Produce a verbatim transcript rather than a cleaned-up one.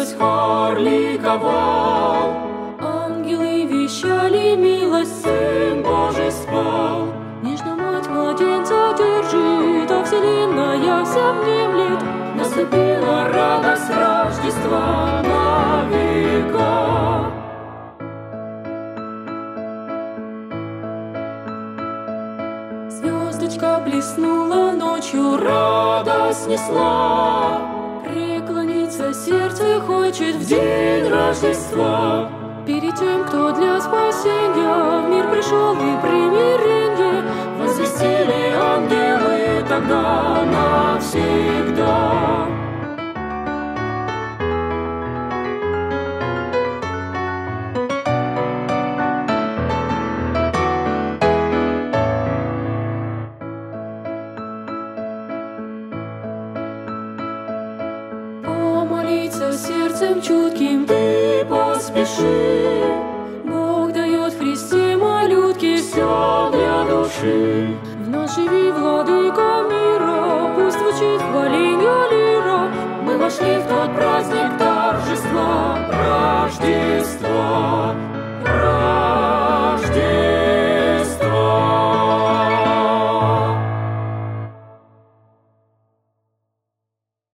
весь хор ликовал. Ангелы вещали милость, Сын Божий спал. нежно мать младенца держит, а вселенная вся внемлет. Наступила радость Рождества на века. Звездочка блеснула ночью, Радость несла, преклониться сердце хочет в день день Рождества. перед тем, кто для спасения в мир пришел и примиренье. Возвестили ангелы тогда навсегда. Помолиться сердцем чутким, Ты поспеши, Бог дает в Христе малютке все для души. Вновь живи, владыка мира, пусть звучит хваленье лира. Мы вошли в тот праздник торжества, Рождества.